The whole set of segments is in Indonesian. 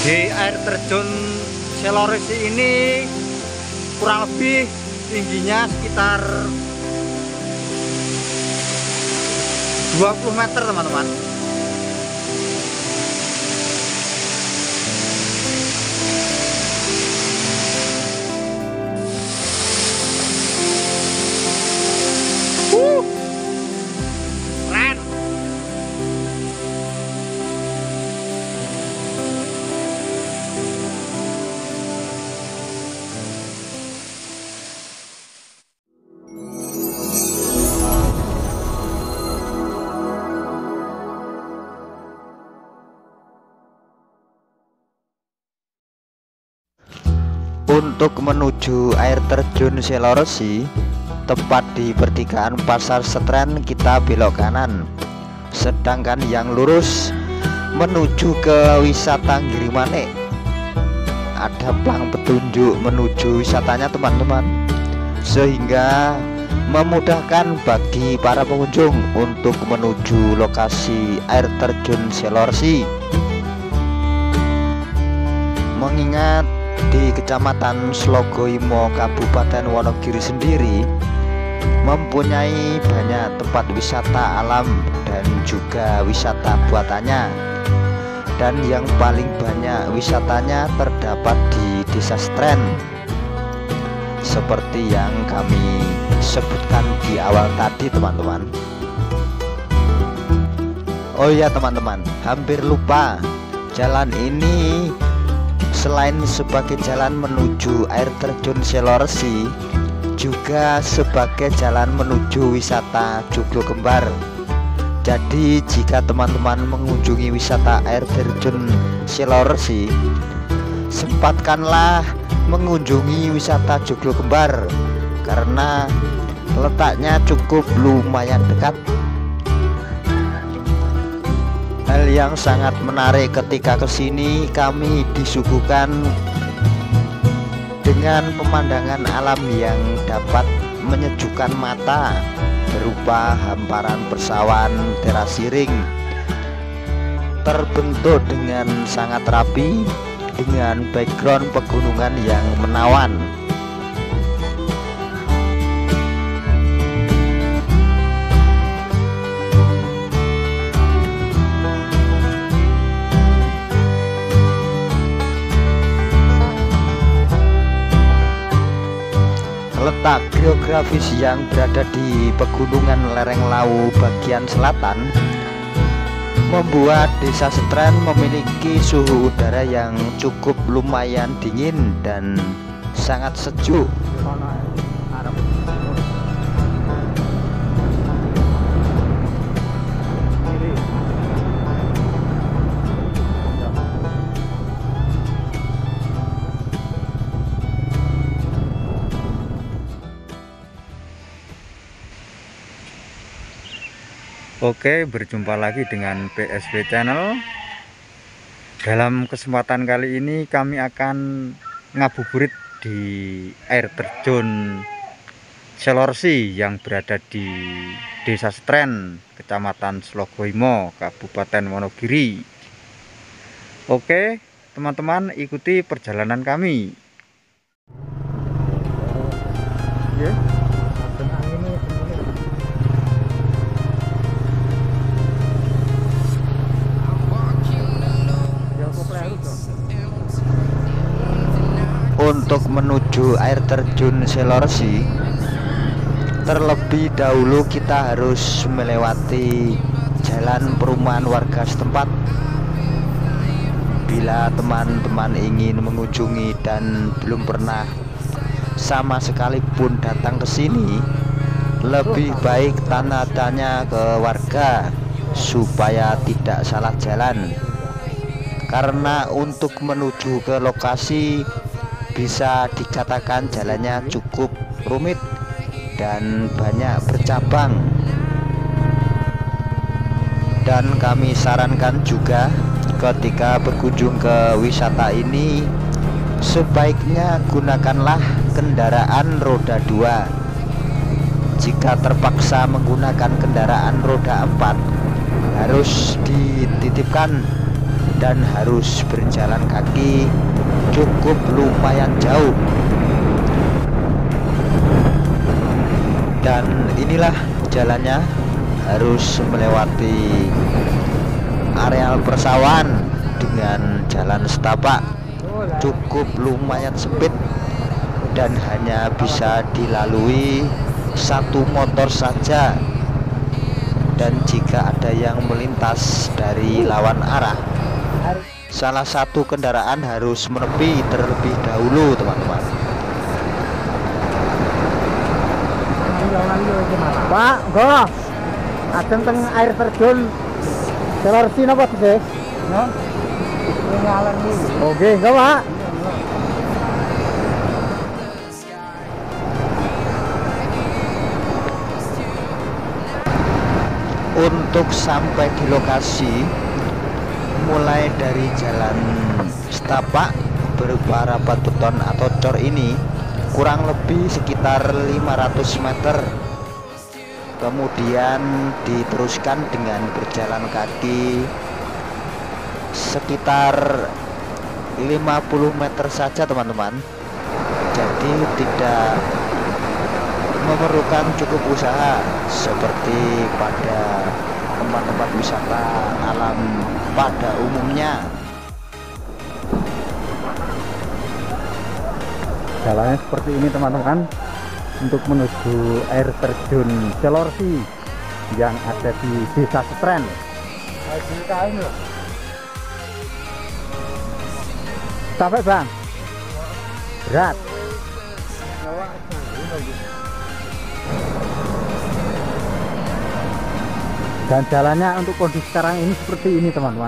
Di air terjun Selorsi ini kurang lebih tingginya sekitar 20 meter teman-teman. Keren. Untuk menuju air terjun Selorsi, tepat di pertigaan Pasar Seten kita belok kanan. Sedangkan yang lurus menuju ke wisata Girimane, ada plang petunjuk menuju wisatanya teman-teman, sehingga memudahkan bagi para pengunjung untuk menuju lokasi air terjun Selorsi. Mengingat di Kecamatan Slogoimo Kabupaten Wonogiri sendiri mempunyai banyak tempat wisata alam dan juga wisata buatannya, dan yang paling banyak wisatanya terdapat di Desa Stren seperti yang kami sebutkan di awal tadi teman-teman. Oh iya teman-teman, hampir lupa, jalan ini selain sebagai jalan menuju air terjun Selorsi, juga sebagai jalan menuju wisata Joglo Kembar. Jadi jika teman-teman mengunjungi wisata air terjun Selorsi, sempatkanlah mengunjungi wisata Joglo Kembar karena letaknya cukup lumayan dekat. Hal yang sangat menarik ketika kesini, kami disuguhkan dengan pemandangan alam yang dapat menyejukkan mata berupa hamparan persawahan terasiring terbentuk dengan sangat rapi dengan background pegunungan yang menawan. Letak geografis yang berada di pegunungan lereng Lawu bagian selatan membuat Desa Stren memiliki suhu udara yang cukup lumayan dingin dan sangat sejuk. Oke, berjumpa lagi dengan PSB Channel. Dalam kesempatan kali ini kami akan ngabuburit di air terjun Selorsi yang berada di Desa Stren, Kecamatan Slogoimo, Kabupaten Wonogiri. Oke, teman-teman, ikuti perjalanan kami. Untuk menuju air terjun Selorsi, terlebih dahulu kita harus melewati jalan perumahan warga setempat. Bila teman-teman ingin mengunjungi dan belum pernah sama sekali pun datang ke sini, lebih baik tanya ke warga supaya tidak salah jalan. Karena untuk menuju ke lokasi bisa dikatakan jalannya cukup rumit dan banyak bercabang. Dan kami sarankan juga ketika berkunjung ke wisata ini, sebaiknya gunakanlah kendaraan roda 2. Jika terpaksa menggunakan kendaraan roda 4, harus dititipkan dan harus berjalan kaki cukup lumayan jauh. Dan inilah jalannya, harus melewati areal persawahan dengan jalan setapak cukup lumayan sempit dan hanya bisa dilalui satu motor saja, dan jika ada yang melintas dari lawan arah, salah satu kendaraan harus menepi terlebih dahulu, teman-teman. Pak, go. Ajeng teng air terjun Selorsi napa sih? No. Ngalan iki. Oke, go, Pak. Untuk sampai di lokasi, mulai dari jalan setapak berupa rapat beton atau cor ini kurang lebih sekitar 500 meter. Kemudian diteruskan dengan berjalan kaki sekitar 50 meter saja, teman-teman. Jadi tidak memerlukan cukup usaha seperti pada tempat-tempat wisata alam pada umumnya. Jalannya seperti ini, teman-teman, untuk menuju air terjun Selorsi yang ada di Desa Setren. Sampai, Bang? Berat. Dan jalannya untuk kondisi sekarang ini seperti ini, teman-teman.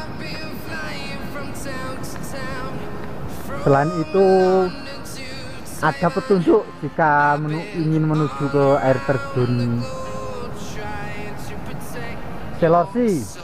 Selain itu ada petunjuk jika ingin menuju ke air terjun Selorsi.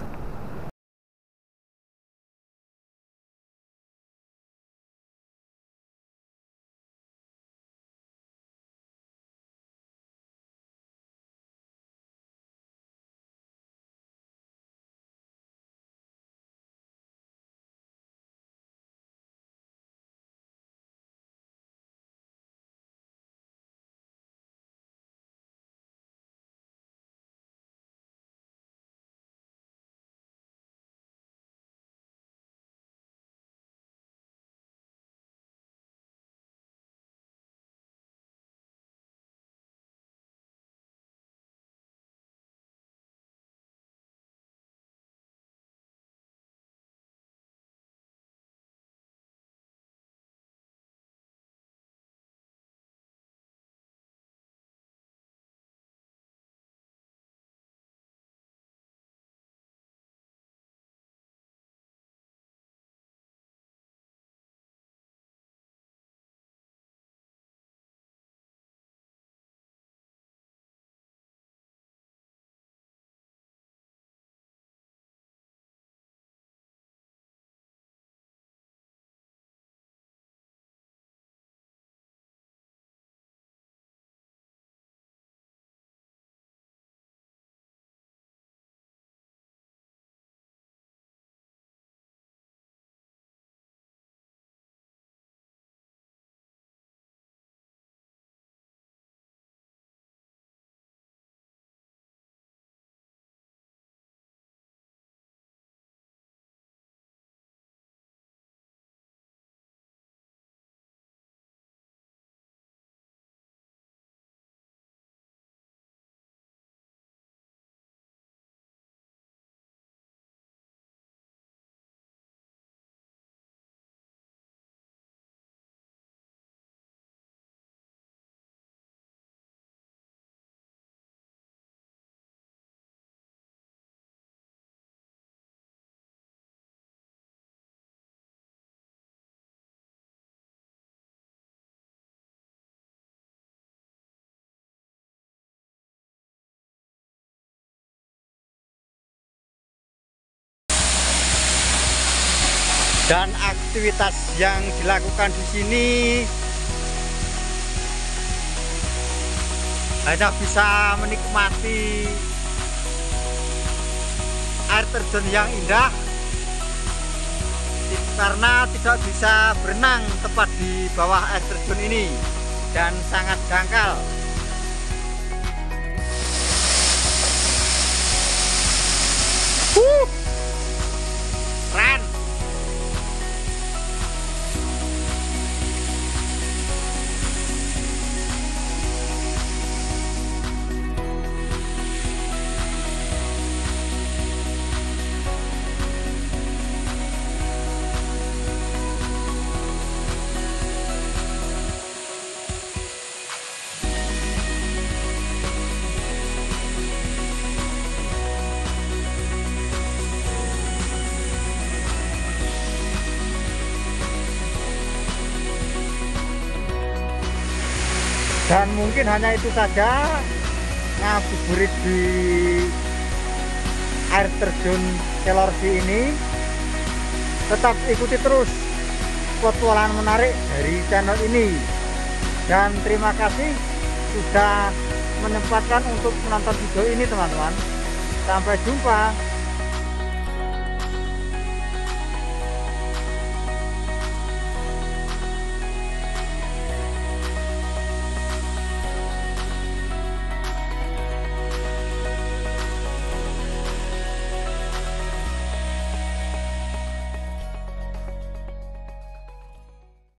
Dan aktivitas yang dilakukan di sini hanya bisa menikmati air terjun yang indah karena tidak bisa berenang tepat di bawah air terjun ini dan sangat dangkal. Keren. Dan mungkin hanya itu saja ngabuburit di air terjun Kelorsi ini. Tetap ikuti terus petualangan menarik dari channel ini. Dan terima kasih sudah menyempatkan untuk menonton video ini teman-teman. Sampai jumpa.